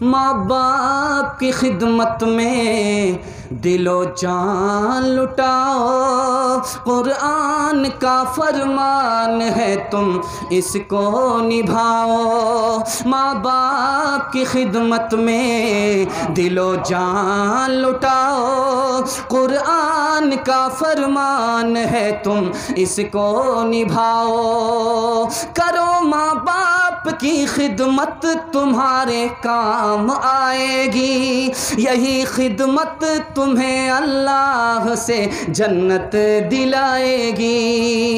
माँ बाप की खिदमत में दिलो जान लुटाओ, कुरान का फरमान है तुम इसको निभाओ। माँ बाप की खिदमत में दिलो जान लुटाओ, कुरान का फरमान है तुम इसको निभाओ। करो माँ बाप की खिदमत तुम्हारे काम आएगी, यही खिदमत तुम्हें अल्लाह से जन्नत दिलाएगी।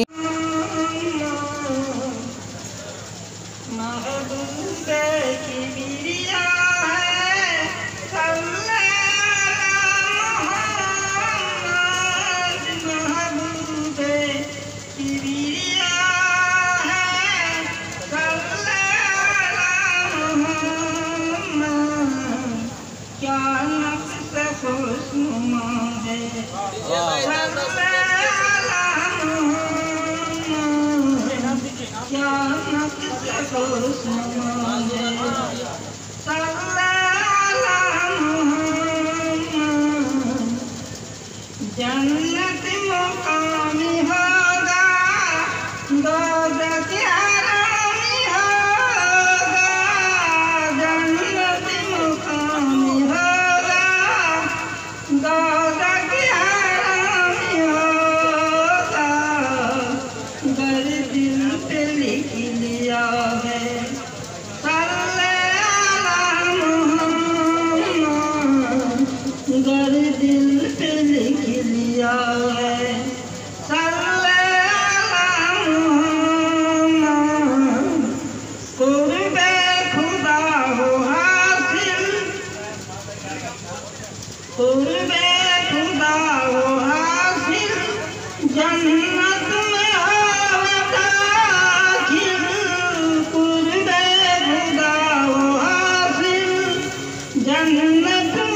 जन्नत मुकामी होगा, दोज़ख हरामी होगा। जन्नत मुकामी होगा, दोज़ख हरामी होगा। गर दिल पे लिख लिया है गर दिल पे लिख लिया है कुर्बे खुदा हो हासिल, कुर्बे खुदा हो हासिल, जन्नत में हो दाखिल। कुर्बे खुदा हो हासिल, जन्नत